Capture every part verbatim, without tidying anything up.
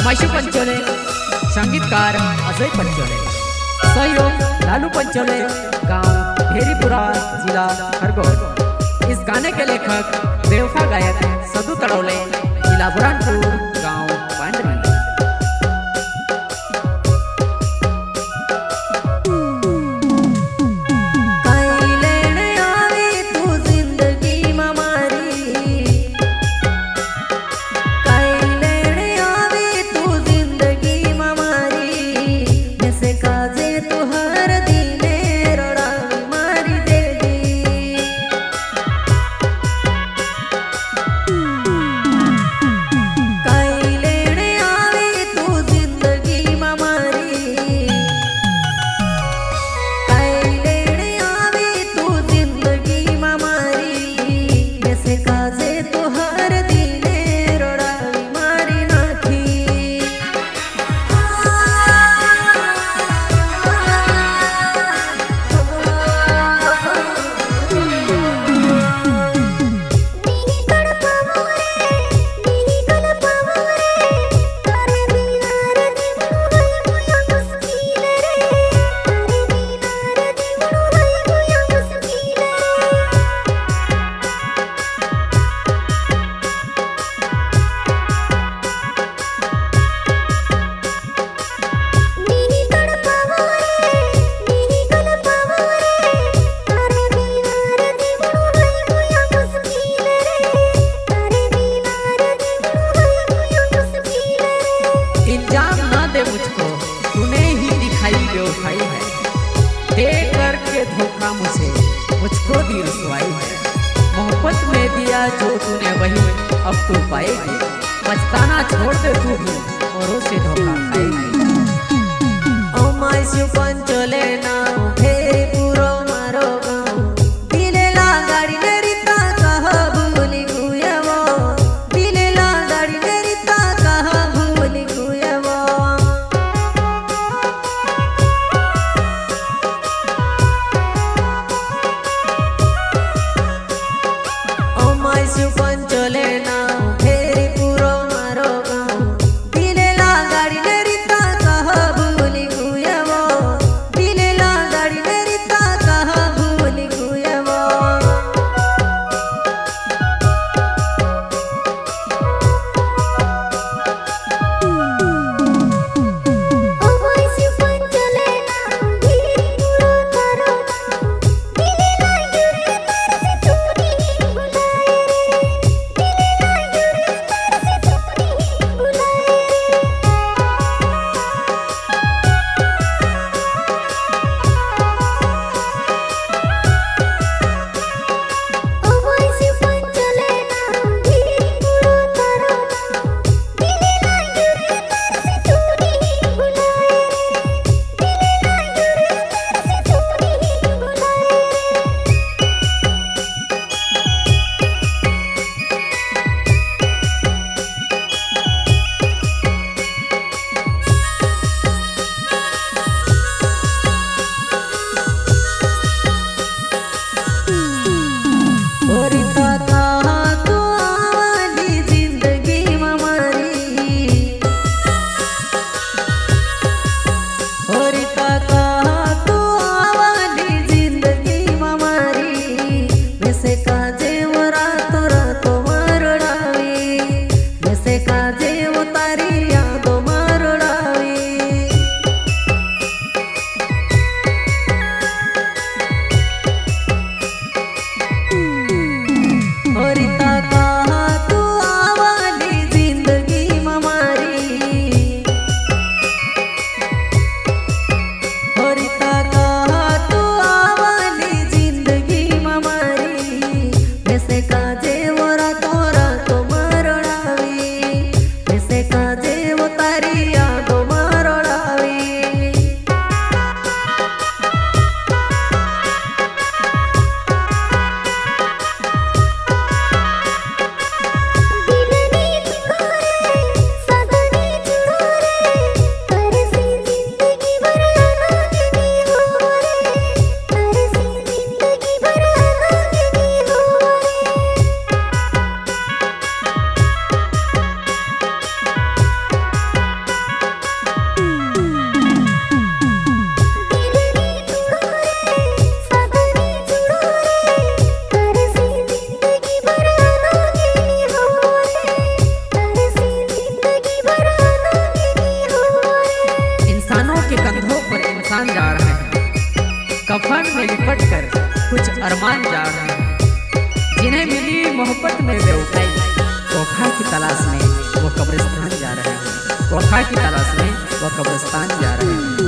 रमाशू पंचोले, संगीतकार अजय पंचोले, सहयोग लालू पंचोले, गांव भेरीपुरा, जिला खरगोन। इस गाने के लेखक बेवफा गायक सदू तड़ौले, जिला बुरहानपुर, गांव पांडवी। धोखा मुझे मुझको दी रुसवाई है, मोहब्बत में दिया जो तूने वही अब तू पाएगी, पछताना छोड़ दे तू भी औरों से धोखा खाएगी। ओ मायसू पंचोले ना फेरी पूरो मारो गाँव, दिलेला गाड़ी मेरी ता कहा भूली गुया वो, दिलेला गाड़ी मेरी ता कहा भूली गुया वो। मायसू पंचोले ना फेरी पूरो मारो गाँव, दिलेला गाड़ी मेरी ता कहा भूली गुया वो, दिलेला गाड़ी मेरी ता कहा भूली गुया वो। ओ मायसू पंचोले ना फेरी पूरो मारो गाँव, दिलेला गिरे तार से तू नहीं भुलाए रे। अरमान जा रहे हैं, जिन्हें मिली मोहब्बत में बेवफाई, वफा की तलाश में वो कब्रिस्तान जा रहे हैं, वफा की तलाश में वो कब्रिस्तान जा रहे हैं।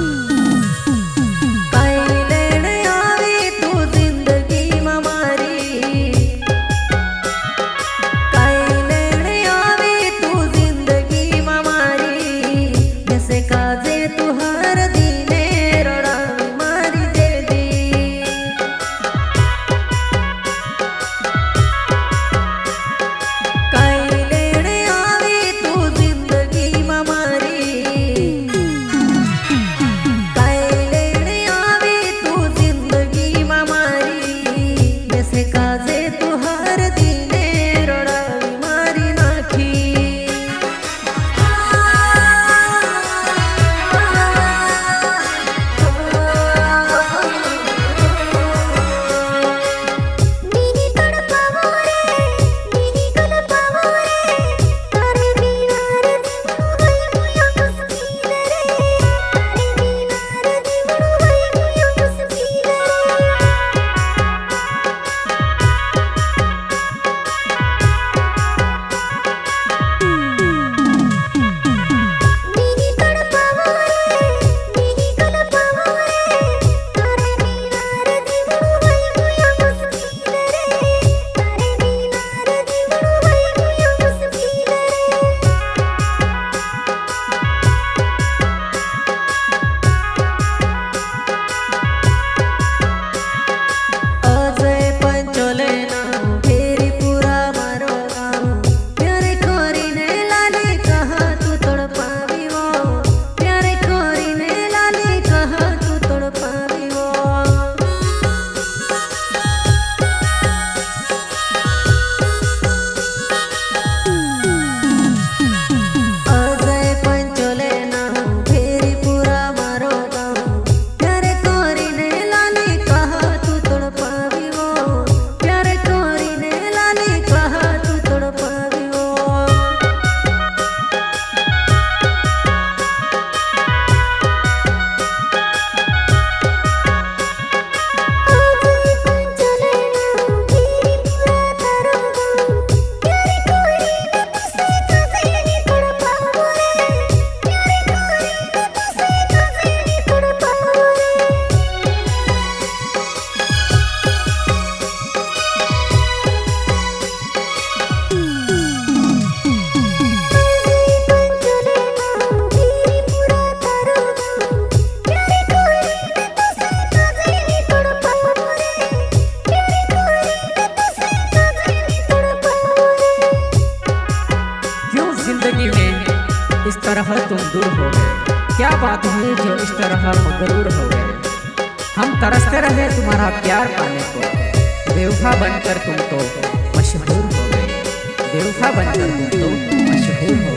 इस तरह तुम दूर हो गए, क्या बात हुई जो इस तरह मगरूर हो गए। हम तरसते रहे तुम्हारा प्यार पाने को, बेवफा बनकर तुम तो मशहूर हो गए, बेवफा बनकर तुम तो मशहूर हो गए।